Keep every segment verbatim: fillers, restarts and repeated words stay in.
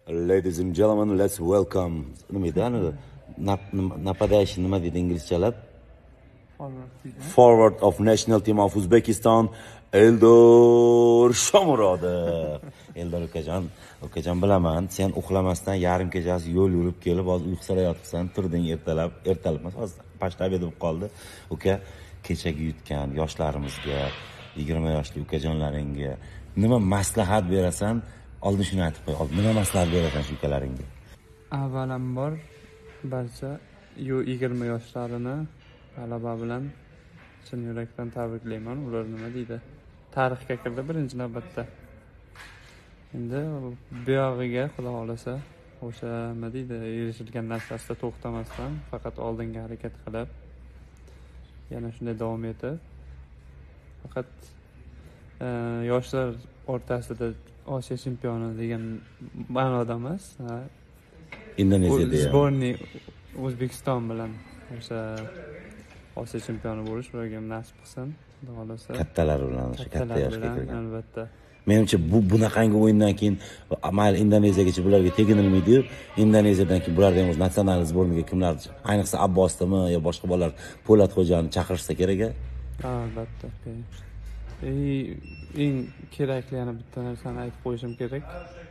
Ladies and gentlemen, let's welcome. Nima deydi? Napadash nima deydi inglizchalab? Forward of national team of Uzbekistan, Eldor Shomurodov. Eldor ukajon, ukajon bilaman, sen uxlamasdan yarim kechasi yo'l yurib kelib, hozir uyqusalayotibsan, turding ertalab, ertalab emas, hozir pashta obed bo'lib qoldi. Uka, kechagi yutgan yoshlarimizga, yigirma yoshli ukajonlaringga nima maslahat berasan? Oldin shuni aytib qo'y. Oldin nima maslahat berasan shu ukalaringga? Avvalambor barcha yigirma yoshlarini g'alaba bilan chin yurakdan tabriklayman. Ular nima deydi? Tarixga kirdi birinchi navbatda. Endi bu yog'iga xudo xolasa o'sha nima deydi, erishilgan narsasida to'xtamasdan faqat oldinga harakat qilib yana shunday davom etib, faqat yoshlar o'rtasida Osiyo chempioni degan ma'noda emas, Indoneziyada Sborniy O'zbekiston bilan o'sha Osiyo chempioni bo'lish ularga nasib qilsin, xudo xolasa. Kattalar bilan, o'sha katta yoshga kirgan. Albatta. Menimcha bu bunaqangi o'yindan keyin mayli Indoneziyagacha bularga teginilmaydi-yu, Indoneziyadan keyin bularga ham o'z natsional sborniga kimlar, ayniqsa Abbosdimi yo boshqa bolalar Po'latxo'jani chaqirishsa kerak-a? Albatta. Eng kerakli yana bitta narsani aytib qo'yishim kerak.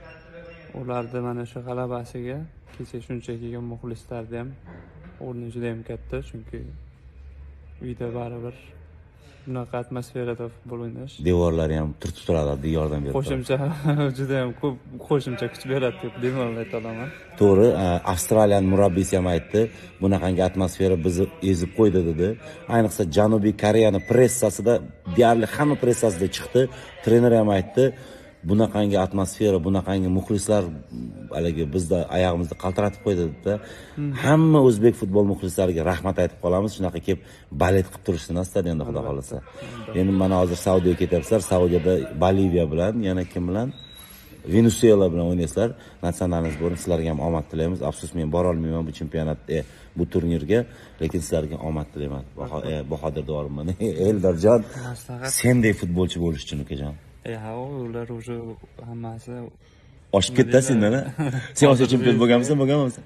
Ularda mana shu g'alabasiga kecha shuncha kelgan muxlislarni ham o'rni juda ham katta, chunki uyda baribir bunaqa atmosferada futbol o'ynash. Devorlari ham turtib turadi, yordam beradi. Qo'shimcha juda ham ko'p qo'shimcha kuch beradi deb demoqchi ayta olaman. To'g'ri, Avstraliyaning murabbiysi ham aytdi, bunaqangi atmosfera bizni ezib qo'ydi dedi. Ayniqsa Janubiy Koreyani pressasida, deyarli hamma pressasida chiqdi. Trener ham aytdi, bunaqangi atmosfera, bunaqangi muxlislar haligi bizda oyog'imizni qaltiratib qo'ydi dedi. Hamma o'zbek futbol muxlislariga rahmat aytib qolamiz. Shunaqa kelib balet qilib turishsin stadionda xudo xolasa. Endi mana hozir Saudiyaga ketyapsizlar. Saudiyada Boliviya bilan, yana kim bilan? Venezuela bilan o'ynaysizlar. Natsional sborni sizlarga ham omad tilaymiz. Afsus, men bora olmayman bu chempionatga, bu turnirga, lekin sizlarga omad tilayman. Bahodir Dorimman. Eldorjon, sendek futbolchi bo'lish uchun ukajon. Ya, ular o'sha hammasi oshib ketdi sendan. Sen Osiyo chempioni bo'lganmisan, bo'lganmisan?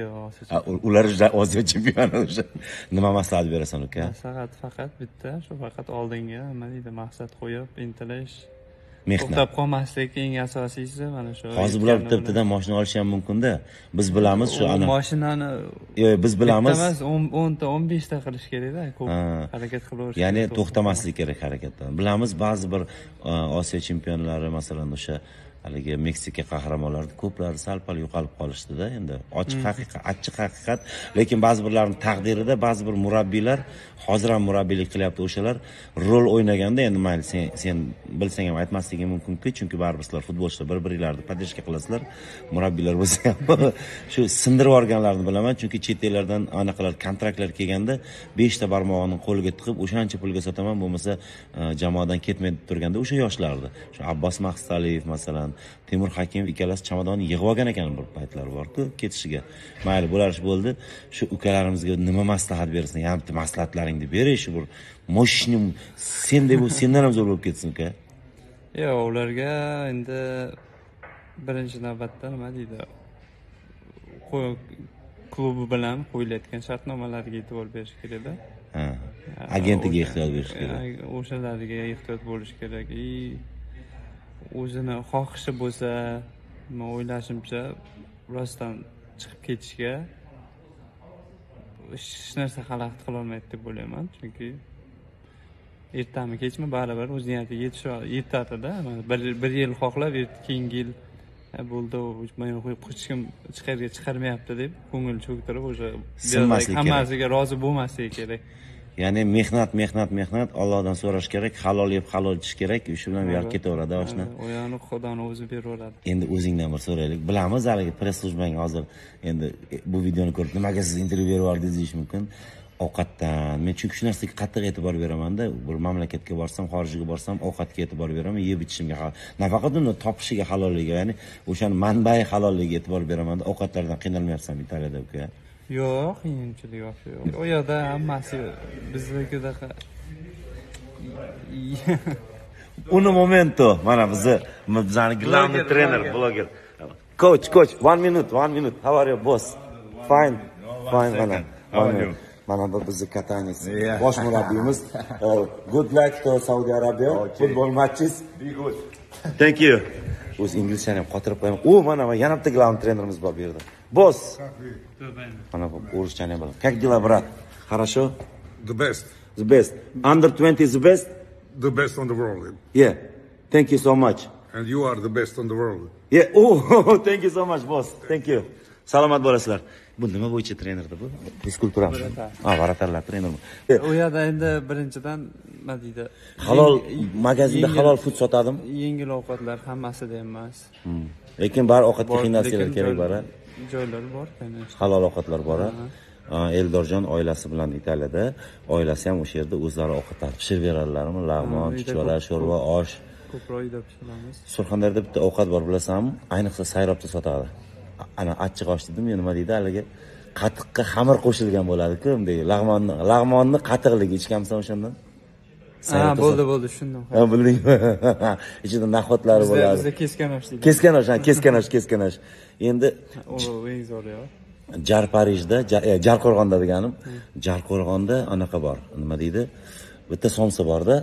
Yo'q, ular Osiyo chempioni o'sha. Nima maslahat berasan uka? Maslahat faqat bitta, shu faqat oldinga nima deydi, maqsad qo'yib intilish, mehnat. to'xtab qolmaslik eng asosiysi mana shu. Hozir bular bitta-bittadan mashina olishi ham mumkin-da. Biz bilamiz shu ana mashinani. Yo'q, biz bilamiz. Emas, o'n ta, o'n besh ta qilish kerak-da, ko'p harakat qilaverishgan. Ya'ni to'xtamaslik kerak harakatdan. Bilamiz, ba'zi bir Osiyo chempionlari, masalan, o'sha haligi Meksika qahramonlari ko'plari sal-pal yo'qolib qolishdi-da, endi ochiq haqiqat, achchiq haqiqat. Lekin ba'zi birlarning taqdirida ba'zi bir murabbiylar hozir ham murabbiylik qilyapti, o'shalar rol o'ynaganda, endi mayli sen sen bilsang ham aytmasliging mumkin-ku, chunki baribir sizlar futbolchilar bir-biringlarni poddержка qilasizlar. Murabbiylar bo'lsa ham shu sindirib yuborganlarni bilaman, chunki chet ellardan anaqalar kontraktlar kelganda besh ta barmog'ini qo'liga tiqib, o'shancha pulga sotaman, bo'lmasa jamoadan ketmaydi deb turganda o'sha yoshlardi. Shu Abbos Maqsaliyev masalan, Temur Hakimov ikkalasi chamadonni yig'ib olgan ekan bir paytlar bor-ku ketishiga. Mayli, bo'larish bo'ldi. Shu ukalarimizga nima maslahat bersin? Yana bitta maslahatlaringni berish, shu bir moshni sendek bu sendan ham zo'r bo'lib ketsin uka. Yo'q, ularga endi birinchi navbatda nima deydi? Klubi bilan qo'yilayotgan shartnomalarga e'tibor berish kerak-da. Ha. Agentiga ehtiyoj berish kerak. O'shalarga ehtiyot bo'lish kerak. O'zini xohishi bo'lsa, men o'ylashimcha, rostdan chiqib ketishga hech narsa xalaqit qila olmaydi deb o'ylayman, chunki ertami kechmi baribir o'z niyatiga yetadi-da. Bir yil xohlab, keyingi yil bo'ldi, men hech kim chiqarga chiqarmayapti deb ko'ngil cho'ktirib, o'sha hammasiga rozi bo'lmasligi kerak. Ya'ni mehnat, mehnat, mehnat, Allohdan so'rash kerak, halol yeb halol ichish kerak, shu bilan bir ketaveradi oshna. O'yani Xudoning o'zi beraveradi. Endi o'zingdan bir so'raylik. Bilamiz, haligi press slujbang hozir endi bu videoni ko'rib, nimaga siz intervyu berib yubordingiz deyish mumkin. Ovqatdan. Men chunki shu narsaga qattiq e'tibor beraman-da. Bir mamlakatga borsam, xorijga borsam, ovqatga e'tibor beraman, yeb ichishimga, nafaqat uni topishiga, halolligiga, ya'ni o'shani manbai halolligiga e'tibor beraman-da. Ovqatlardan qiynalmayapsan Italiyada uka. Yo'q, qiyinchilik yo'q. U yerda hammasi biznikidaqa Uni momento, mana bizni bizning glавный trener, bloger Coach, coach, one minute, one minute. How are you, boss? Fine, fine, mana. How are you? Mana bu bizni Kataniz. Yeah. Bosh murabbiyimiz. Uh, Good luck to Saudi Arabia. Okay. Football matches. Be good. Thank you. O'z inglizchani ham qotirib qo'yaman. U mana yana bitta glavni trenerimiz bor bu yerda. Boss. Mana bu o'rischani ham bilaman. Как дела, брат? Хорошо? The best. The best. Under twenty is the best? The best on the world. Yeah. Thank you so much. And you are the best on the world. Yeah. Oh, thank you so much, boss. Thank you. Salomat bo'lasizlar. Bu nima bo'yicha trenerdi bu? Fizkulturami? Ha, varatarlar trenermi? U yerda endi birinchidan nima deydi? Halol Yeng- magazinda yengil- halol food sotadimi? Yengil ovqatlar hammasida emas. Hmm. Lekin bari ovqatga Bor, qiynalsalar lekin kerak joy- bora. Joylari bor, конечно. Halol ovqatlar bor. Eldorjon oilasi bilan Italiyada, oilasi ham o'sha yerda o'zlari ovqatlar pishirib beradilarmi? Lag'mon, uyda chuchvalar, ko'p- sho'rva, osh. Ko'proq uyda pishiramiz. Surxondaryoda bitta ovqat bor, bilasanmi? Ayniqsa sayrobda sotadi. Ana achchiq osh dedim, nima deydi haligi? Qatiqqa xamir qo'shilgan bo'ladi-ku, bunday lag'monni, lag'monni qatiqligi ichganmisan o'shandan? Ha, bo'ldi, bo'ldi, tushundim. Ha, bildingmi? Ichida naxotlari Bizda bo'ladi. bizda keskan osh deydi. Keskan osh, ha, keskan osh, keskan osh. Endi O, eng zo'ri yo. Jar Parijda, Jar- e, Jarqo'rg'onda deganim, Jarqo'rg'onda anaqa bor. Nima deydi? Bitta somsa borda.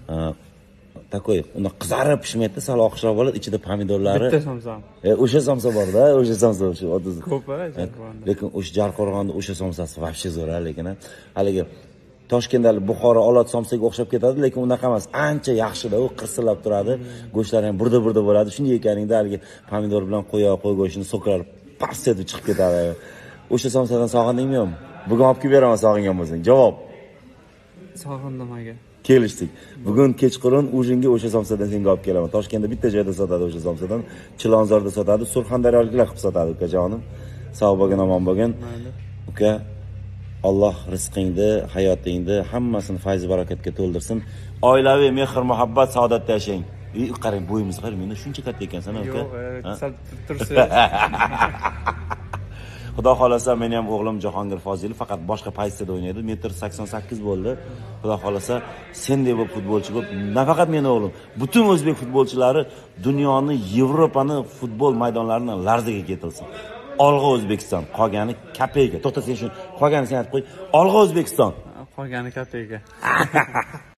Takoy, uni qizarib pishmaydi, sal oqishroq bo'ladi, ichida pomidorlari. Bitta somsam. E, o'sha somsa borda, o'sha somsa o'sha oddiy. Ko'p-a, Jarqo'rg'onda. Lekin o'sha Jarqo'rg'onda o'sha somsasi вообще zo'r, lekin ha. Haligi Toshkentdagi Buxoro Olot somsaga o'xshab ketadi, lekin unaqa emas. Ancha yaxshida, u qirsillab turadi. Go'shtlari ham burda-burda bo'ladi. Shunday ekaningda haligi pomidor bilan qo'ya qo'y go'shtini so'kirib, pars etib chiqib ketadi. O'sha somsadan sog'indingmi yo'qmi? Bugun olib kelib beraman sog'ingan bo'lsang. Javob. Sog'indim aka. Kelishdik. Bugun kechqurun ujinga o'sha somsadan senga olib kelaman. Toshkentda bitta joyda sotadi o'sha somsadan. Chilonzorda sotadi, Surxondaryoliklar qilib sotadi ukajonim. Sog' bo'lgin, omon bo'lgin. Uka, Alloh rizqingni, hayotingni hammasini fayz barakatga to'ldirsin. Oilaviy mehr, muhabbat, saodatda yashang. Ey, qarang, bo'yimiz qarang, menda shuncha katta ekansan, uka. Yo'q, sal tursa. Xudo xolasa meni ham o'g'lim Jahongir Fozilov faqat boshqa pozitsiyada o'ynaydi. metr sakson sakkiz bo'ldi. Xudo xolasa sendek bir futbolchi ko'p. Nafaqat meni o'g'lim, butun o'zbek futbolchilari dunyoni, Yevropani futbol maydonlarini larzaga keltirsin. Olg'a O'zbekiston, qolgani kapeyga. To'xta, sen shu qolgani sen aytib qo'y. Olg'a O'zbekiston. Qolgani kapeyga.